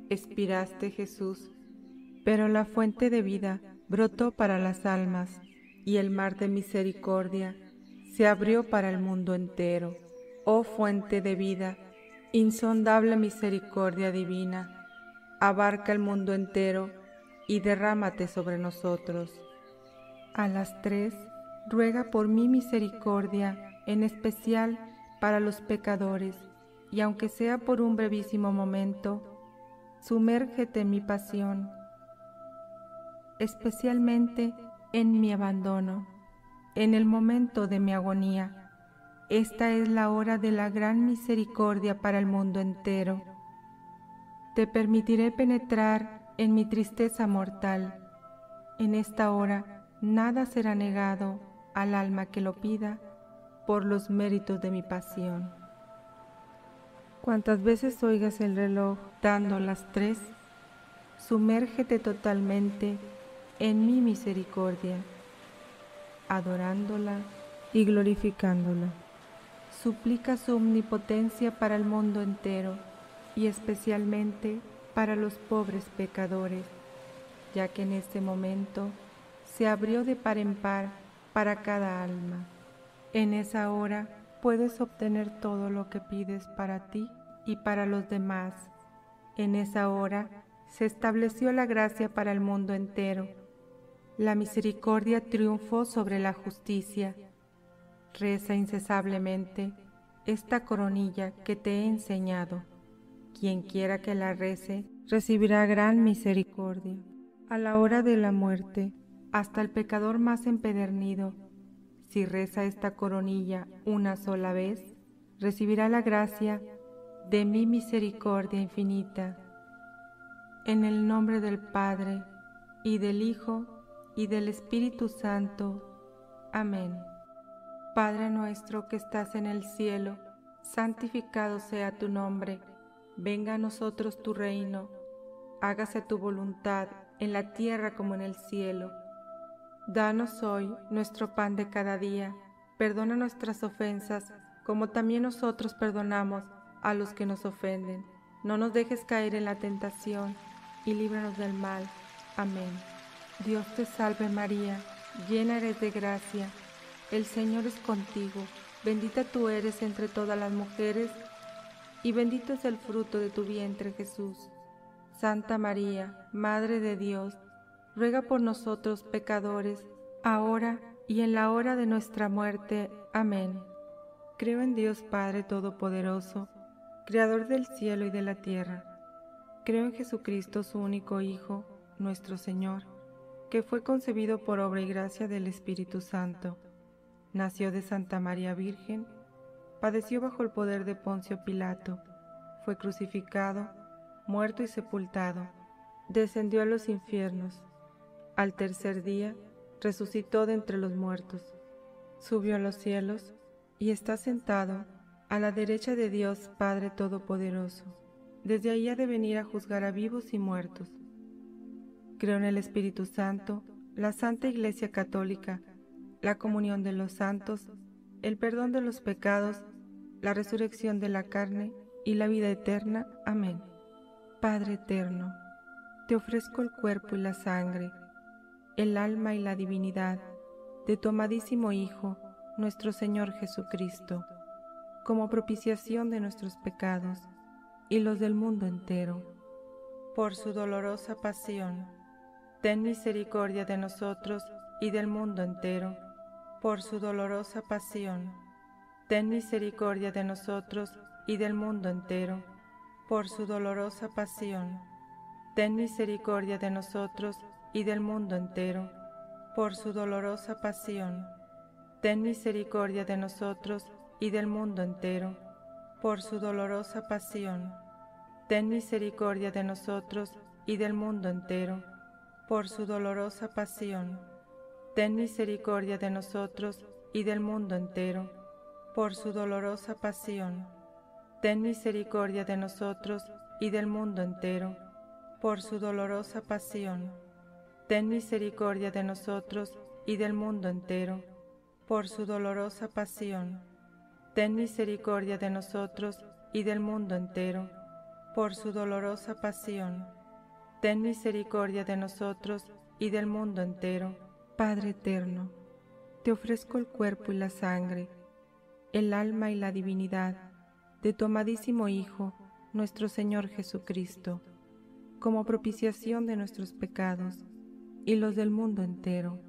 expiraste, Jesús, pero la fuente de vida brotó para las almas, y el mar de misericordia se abrió para el mundo entero. Oh fuente de vida, insondable misericordia divina, abarca el mundo entero y derrámate sobre nosotros. A las 3, ruega por mi misericordia, en especial para los pecadores, y aunque sea por un brevísimo momento, sumérgete en mi pasión, especialmente en mi abandono, en el momento de mi agonía. Esta es la hora de la gran misericordia para el mundo entero. Te permitiré penetrar en mi tristeza mortal. En esta hora nada será negado al alma que lo pida por los méritos de mi pasión. Cuantas veces oigas el reloj dando las 3, sumérgete totalmente en mi misericordia, adorándola y glorificándola. Suplica su omnipotencia para el mundo entero y especialmente para los pobres pecadores, ya que en este momento se abrió de par en par para cada alma. En esa hora puedes obtener todo lo que pides para ti y para los demás. En esa hora se estableció la gracia para el mundo entero. La misericordia triunfó sobre la justicia. Reza incesablemente esta coronilla que te he enseñado. Quien quiera que la rece, recibirá gran misericordia. A la hora de la muerte, hasta el pecador más empedernido, si reza esta coronilla una sola vez, recibirá la gracia de mi misericordia infinita. En el nombre del Padre, y del Hijo, y del Espíritu Santo. Amén. Padre nuestro que estás en el cielo, santificado sea tu nombre. Venga a nosotros tu reino. Hágase tu voluntad en la tierra como en el cielo. Danos hoy nuestro pan de cada día. Perdona nuestras ofensas, como también nosotros perdonamos a los que nos ofenden. No nos dejes caer en la tentación, y líbranos del mal. Amén. Dios te salve María, llena eres de gracia. El Señor es contigo. Bendita tú eres entre todas las mujeres, y bendito es el fruto de tu vientre, Jesús. Santa María, Madre de Dios, ruega por nosotros pecadores, ahora y en la hora de nuestra muerte. Amén. Creo en Dios Padre Todopoderoso, Creador del cielo y de la tierra. Creo en Jesucristo, su único Hijo, nuestro Señor, que fue concebido por obra y gracia del Espíritu Santo. Nació de Santa María Virgen, padeció bajo el poder de Poncio Pilato, fue crucificado, muerto y sepultado, descendió a los infiernos. Al tercer día resucitó de entre los muertos, subió a los cielos y está sentado a la derecha de Dios Padre Todopoderoso. Desde ahí ha de venir a juzgar a vivos y muertos. Creo en el Espíritu Santo, la Santa Iglesia Católica, la comunión de los santos, el perdón de los pecados, la resurrección de la carne y la vida eterna. Amén. Padre eterno, te ofrezco el cuerpo y la sangre, el alma y la divinidad de tu amadísimo Hijo, nuestro Señor Jesucristo, como propiciación de nuestros pecados y los del mundo entero. Por su dolorosa pasión, ten misericordia de nosotros y del mundo entero. Por su dolorosa pasión, ten misericordia de nosotros y del mundo entero. Por su dolorosa pasión, ten misericordia de nosotros y del mundo entero. Por su dolorosa pasión, ten misericordia de nosotros y del mundo entero. Por su dolorosa pasión, ten misericordia de nosotros y del mundo entero. Por su dolorosa pasión, ten misericordia de nosotros y del mundo entero. Por su dolorosa pasión, ten misericordia de nosotros y del mundo entero. Por su dolorosa pasión, ten misericordia de nosotros y del mundo entero. Por su dolorosa pasión, ten misericordia de nosotros y del mundo entero. por su dolorosa pasión, ten misericordia de nosotros y del mundo entero. Padre eterno, te ofrezco el cuerpo y la sangre, el alma y la divinidad de tu amadísimo Hijo, nuestro Señor Jesucristo, como propiciación de nuestros pecados y los del mundo entero.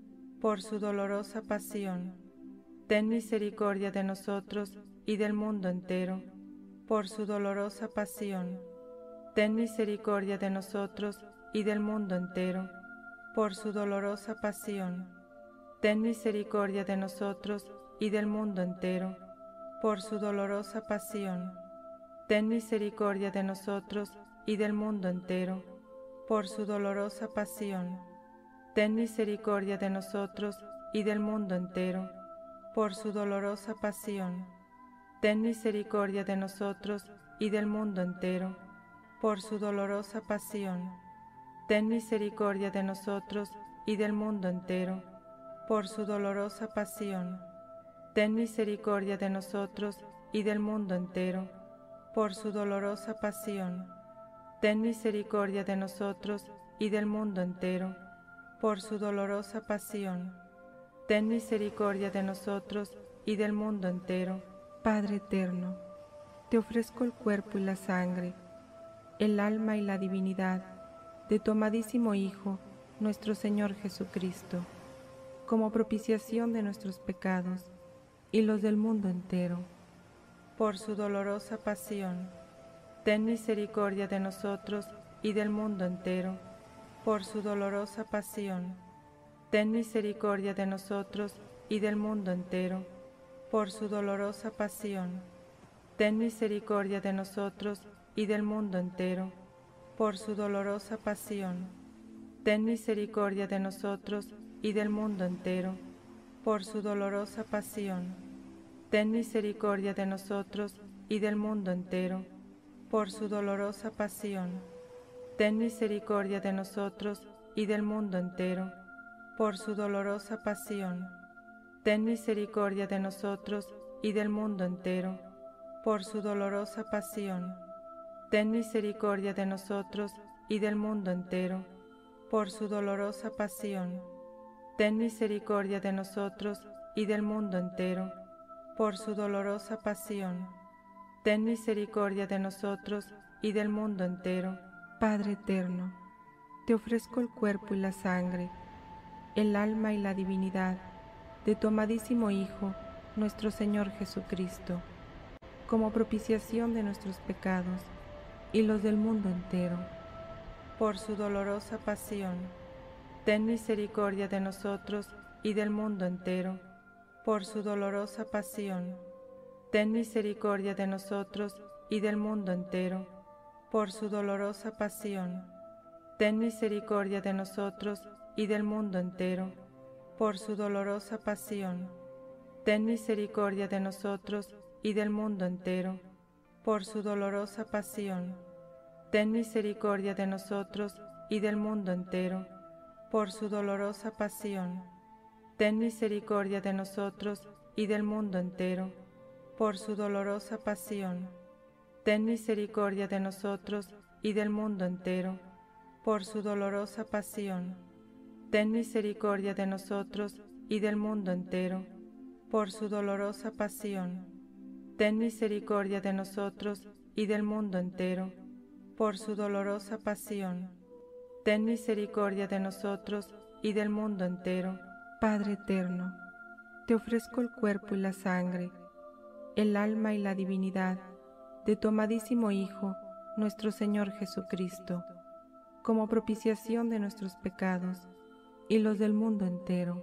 Por su dolorosa pasión, ten misericordia de nosotros y del mundo entero. Por su dolorosa pasión, ten misericordia de nosotros y del mundo entero. Por su dolorosa pasión, ten misericordia de nosotros y del mundo entero. Por su dolorosa pasión, ten misericordia de nosotros y del mundo entero. Por su dolorosa pasión, ten misericordia de nosotros y del mundo entero. Por su dolorosa pasión, ten misericordia de nosotros y del mundo entero. Por su dolorosa pasión, ten misericordia de nosotros y del mundo entero. Por su dolorosa pasión, ten misericordia de nosotros y del mundo entero. Por su dolorosa pasión, ten misericordia de nosotros y del mundo entero. Por su dolorosa pasión, ten misericordia de nosotros y del mundo entero. Padre eterno, te ofrezco el cuerpo y la sangre, el alma y la divinidad de tu amadísimo Hijo, nuestro Señor Jesucristo, como propiciación de nuestros pecados y los del mundo entero. Por su dolorosa pasión, ten misericordia de nosotros y del mundo entero. Por su dolorosa pasión, ten misericordia de nosotros y del mundo entero. Por su dolorosa pasión, ten misericordia de nosotros y del mundo entero. Por su dolorosa pasión, ten misericordia de nosotros y del mundo entero. Por su dolorosa pasión, ten misericordia de nosotros y del mundo entero. Por su dolorosa pasión, ten misericordia de nosotros y del mundo entero. Por su dolorosa pasión, ten misericordia de nosotros y del mundo entero. Por su dolorosa pasión, ten misericordia de nosotros y del mundo entero. Por su dolorosa pasión, ten misericordia de nosotros y del mundo entero. Por su dolorosa pasión, ten misericordia de nosotros y del mundo entero. Padre eterno, te ofrezco el cuerpo y la sangre, el alma y la divinidad de tu amadísimo Hijo, nuestro Señor Jesucristo, como propiciación de nuestros pecados y los del mundo entero. Por su dolorosa pasión, ten misericordia de nosotros y del mundo entero. Por su dolorosa pasión, ten misericordia de nosotros y del mundo entero. Por su dolorosa pasión, ten misericordia de nosotros y del mundo entero. Por su dolorosa pasión, ten misericordia de nosotros y del mundo entero. Por su dolorosa pasión, ten misericordia de nosotros y del mundo entero. Por su dolorosa pasión, ten misericordia de nosotros y del mundo entero. Por su dolorosa pasión, ten misericordia de nosotros y del mundo entero. Por su dolorosa pasión, ten misericordia de nosotros y del mundo entero. Por su dolorosa pasión, ten misericordia de nosotros y del mundo entero. Por su dolorosa pasión, ten misericordia de nosotros y del mundo entero. Padre eterno, te ofrezco el cuerpo y la sangre, el alma y la divinidad de tu amadísimo Hijo, nuestro Señor Jesucristo, como propiciación de nuestros pecados y los del mundo entero.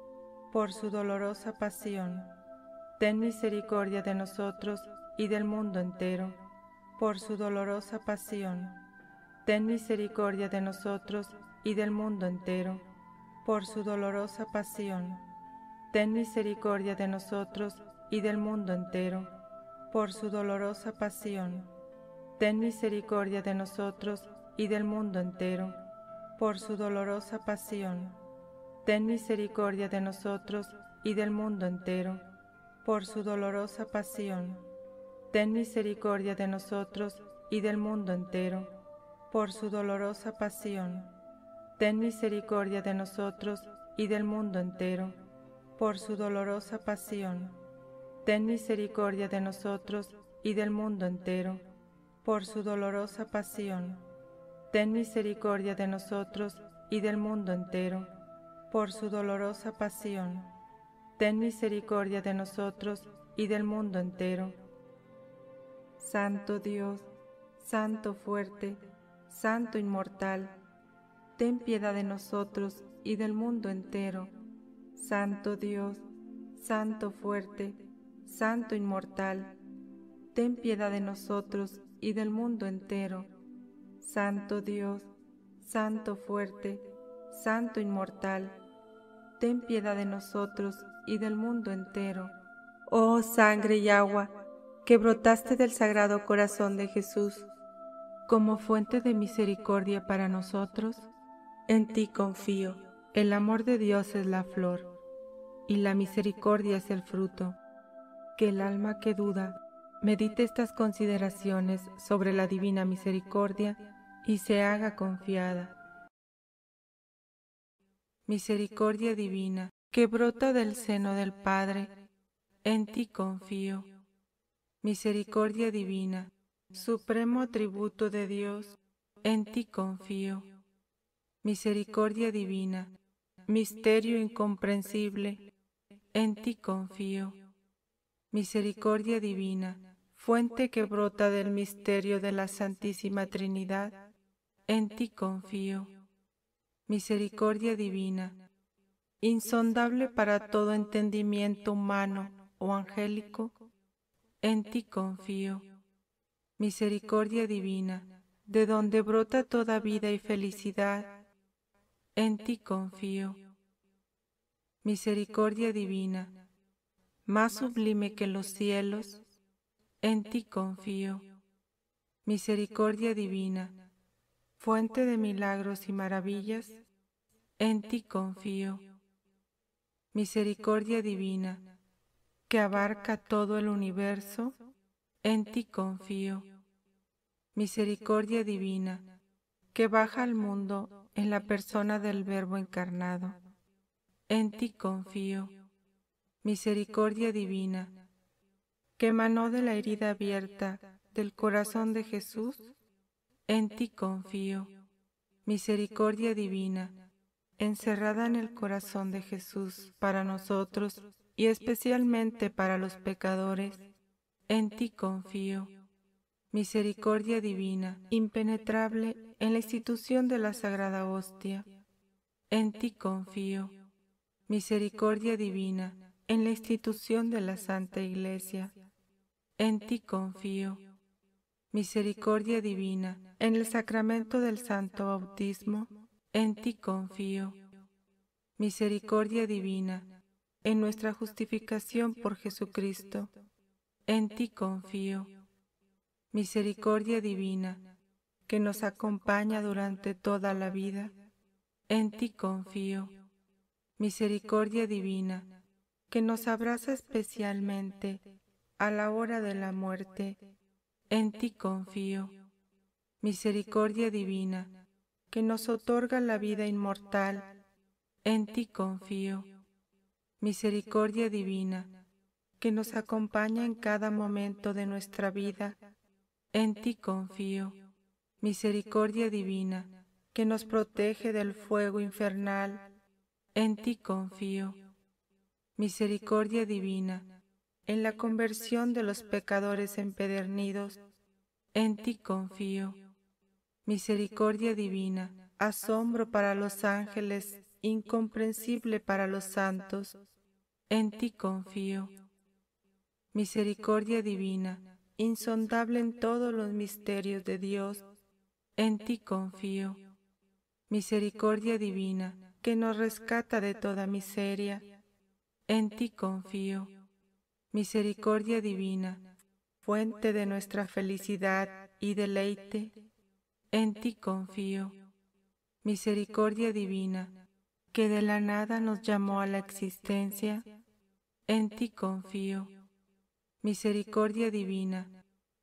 Por su dolorosa pasión, ten misericordia de nosotros y del mundo entero. Por su dolorosa pasión, ten misericordia de nosotros y del mundo entero. Por su dolorosa pasión, ten misericordia de nosotros y del mundo entero. Por su dolorosa pasión, ten misericordia de nosotros y del mundo entero. Por su dolorosa pasión, ten misericordia de nosotros y del mundo entero. Por su dolorosa pasión, ten misericordia de nosotros y del mundo entero, por su dolorosa pasión. Ten misericordia de nosotros y del mundo entero, por su dolorosa pasión. Ten misericordia de nosotros y del mundo entero, por su dolorosa pasión. Ten misericordia de nosotros y del mundo entero, por su dolorosa pasión. Ten misericordia de nosotros y del mundo entero. Santo Dios, Santo fuerte, Santo inmortal, ten piedad de nosotros y del mundo entero. Santo Dios, Santo fuerte, Santo inmortal, ten piedad de nosotros y del mundo entero. Santo Dios, Santo fuerte, Santo inmortal, ten piedad de nosotros y del mundo entero. Oh sangre y agua que brotaste del Sagrado Corazón de Jesús, como fuente de misericordia para nosotros, en ti confío. El amor de Dios es la flor, y la misericordia es el fruto. Que el alma que duda medite estas consideraciones sobre la divina misericordia y se haga confiada. Misericordia divina, que brota del seno del Padre, en ti confío. Misericordia divina, supremo atributo de Dios, en ti confío. Misericordia divina, misterio incomprensible, en ti confío. Misericordia divina, fuente que brota del misterio de la Santísima Trinidad, en ti confío. Misericordia divina, insondable para todo entendimiento humano o angélico, en ti confío. Misericordia divina, de donde brota toda vida y felicidad, en ti confío. Misericordia divina, más sublime que los cielos, en ti confío. Misericordia divina, fuente de milagros y maravillas, en ti confío. Misericordia divina, que abarca todo el universo, en ti confío. Misericordia divina, que baja al mundo en la persona del Verbo encarnado, en ti confío. Misericordia divina, que emanó de la herida abierta del corazón de Jesús, en ti confío. Misericordia divina, encerrada en el corazón de Jesús para nosotros y especialmente para los pecadores, en ti confío. Misericordia divina, impenetrable en la institución de la Sagrada Hostia, en ti confío. Misericordia divina, en la institución de la Santa Iglesia, en ti confío. Misericordia divina, en el sacramento del Santo Bautismo, en ti confío. Misericordia divina, en nuestra justificación por Jesucristo, en ti confío. Misericordia divina, que nos acompaña durante toda la vida, en ti confío. Misericordia divina, que nos abraza especialmente a la hora de la muerte, en ti confío. Misericordia divina, que nos otorga la vida inmortal, en ti confío. Misericordia divina, que nos acompaña en cada momento de nuestra vida, en ti confío. Misericordia divina, que nos protege del fuego infernal, en ti confío. Misericordia divina, en la conversión de los pecadores empedernidos, en ti confío. Misericordia divina, asombro para los ángeles, incomprensible para los santos, en ti confío. Misericordia divina, insondable en todos los misterios de Dios, en ti confío. Misericordia divina, que nos rescata de toda miseria, en ti confío. Misericordia divina, fuente de nuestra felicidad y deleite, en ti confío. Misericordia divina, que de la nada nos llamó a la existencia, en ti confío. Misericordia divina,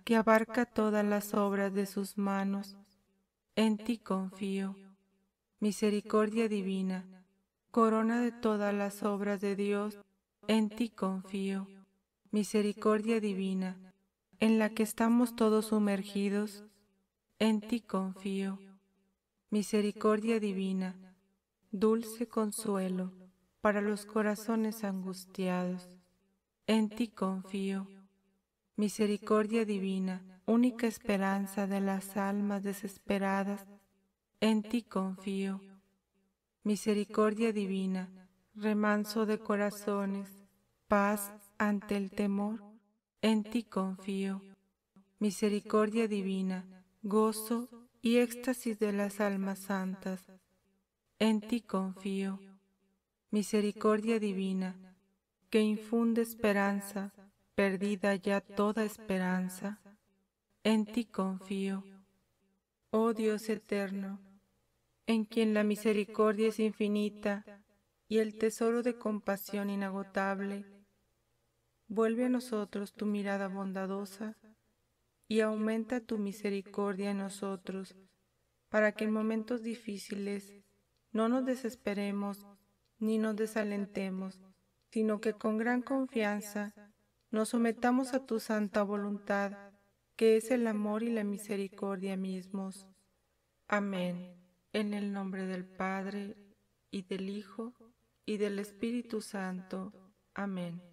que abarca todas las obras de sus manos. En ti confío. Misericordia divina, corona de todas las obras de Dios, en ti confío. Misericordia divina, en la que estamos todos sumergidos, en ti confío. Misericordia divina, dulce consuelo para los corazones angustiados, en ti confío. Misericordia divina, única esperanza de las almas desesperadas, en ti confío. Misericordia divina, remanso de corazones, paz ante el temor, en ti confío. Misericordia divina, gozo y éxtasis de las almas santas, en ti confío. Misericordia divina, que infunde esperanza, perdida ya toda esperanza, en ti confío. Oh Dios eterno, en quien la misericordia es infinita y el tesoro de compasión inagotable, vuelve a nosotros tu mirada bondadosa y aumenta tu misericordia en nosotros, para que en momentos difíciles no nos desesperemos ni nos desalentemos, sino que con gran confianza nos sometamos a tu santa voluntad, que es el amor y la misericordia mismos. Amén. En el nombre del Padre, y del Hijo, y del Espíritu Santo. Amén.